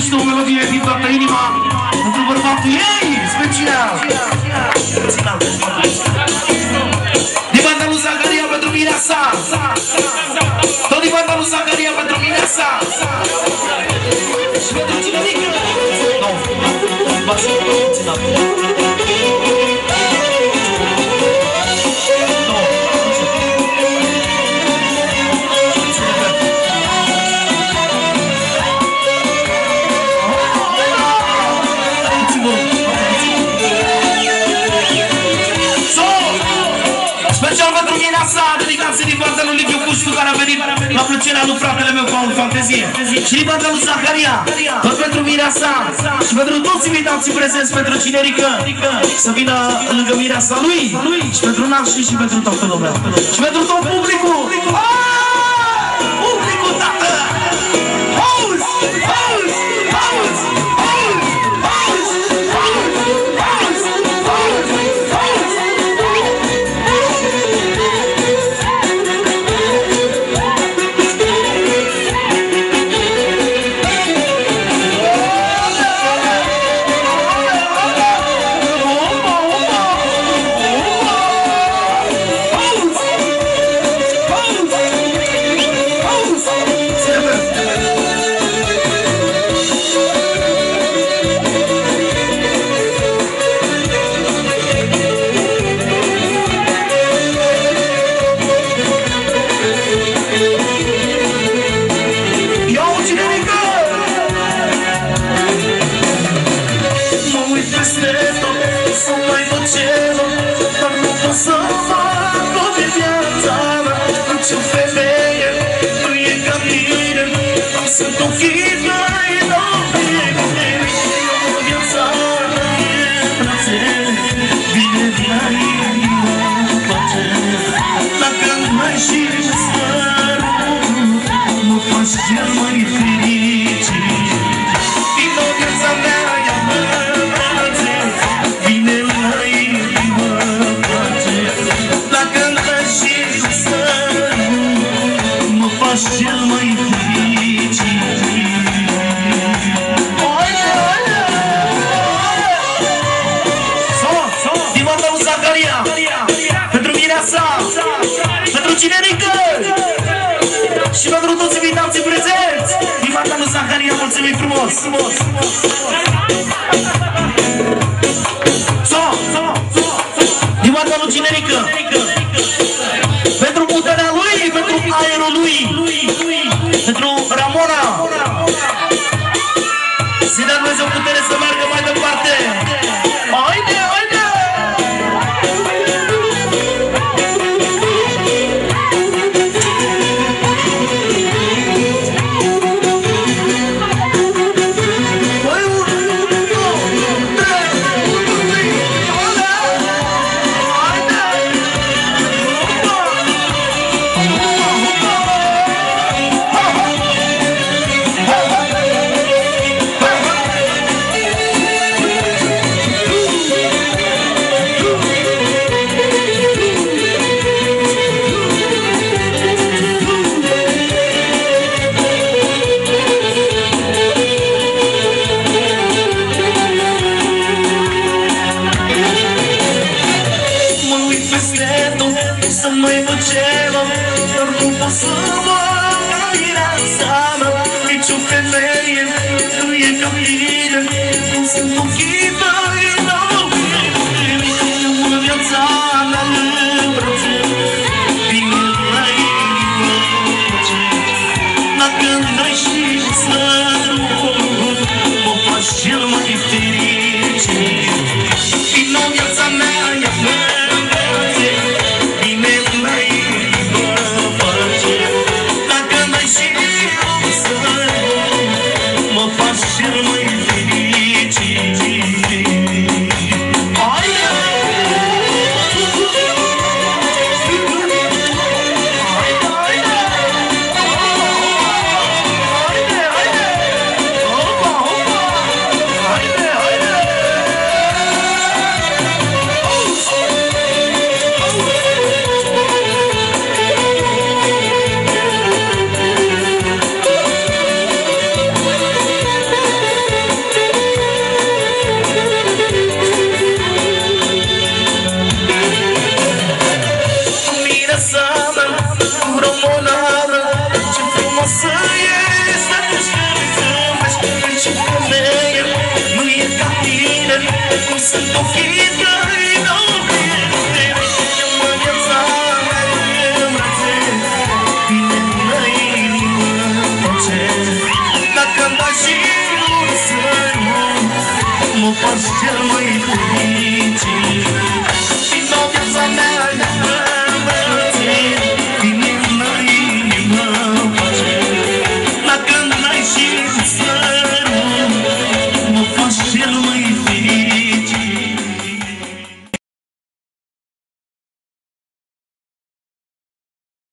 gustul, o melodie din toată inima pentru bărbatul ei, special. Din banda lui Zaharia pentru mirea sa. Tot din banda lui Zaharia pentru mirea sa. Și pentru cinerică. Nu, basă, dedicație din partea lui Liviu Puștu, care a venit la plăcerea lui fratele meu Paul Fantezie. Și din partea lui Zaharia, tot pentru mirea sa și pentru toți invitații prezenți, pentru cinerică, să vină lângă mirea sa lui, și pentru nașii și pentru toată lumea. Și pentru tot publicul. Publicul, tată! Auzi! Auzi! Auzi! Și pentru toți invitații prezenți, din partea lui Zaharia, mulțumim frumos! Din partea lui Cinerică, pentru puterea lui, pentru aerul lui, pentru Ramona, să-i dea Dumnezeu putere să meargă mai departe! Haide, haide! Sunt ochii tăi,